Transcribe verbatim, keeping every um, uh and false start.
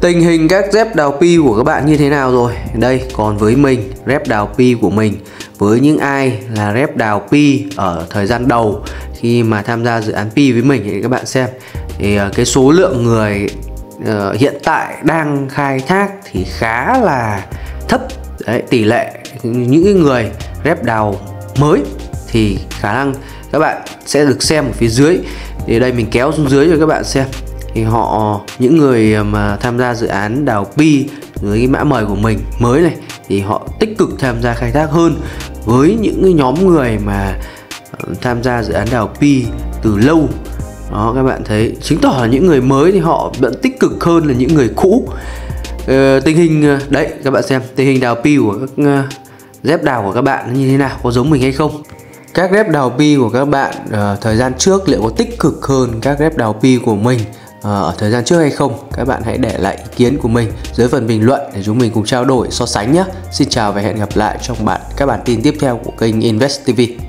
Tình hình các rep đào pi của các bạn như thế nào rồi? Đây, còn với mình, rep đào pi của mình, với những ai là rep đào pi ở thời gian đầu khi mà tham gia dự án pi với mình thì các bạn xem, thì cái số lượng người uh, hiện tại đang khai thác thì khá là thấp. Đấy, tỷ lệ những người rep đào mới thì khả năng các bạn sẽ được xem ở phía dưới. Thì đây mình kéo xuống dưới cho các bạn xem, thì họ, những người mà tham gia dự án đào pi với cái mã mời của mình mới này, thì họ tích cực tham gia khai thác hơn với những cái nhóm người mà tham gia dự án đào pi từ lâu. Đó, các bạn thấy chứng tỏ là những người mới thì họ vẫn tích cực hơn là những người cũ. ờ, Tình hình đấy, các bạn xem tình hình đào pi của các uh, rep đào của các bạn như thế nào, có giống mình hay không? Các rep đào pi của các bạn uh, thời gian trước liệu có tích cực hơn các rep đào pi của mình uh, ở thời gian trước hay không? Các bạn hãy để lại ý kiến của mình dưới phần bình luận để chúng mình cùng trao đổi so sánh nhé. Xin chào và hẹn gặp lại trong bản các bản tin tiếp theo của kênh Invest ti vi.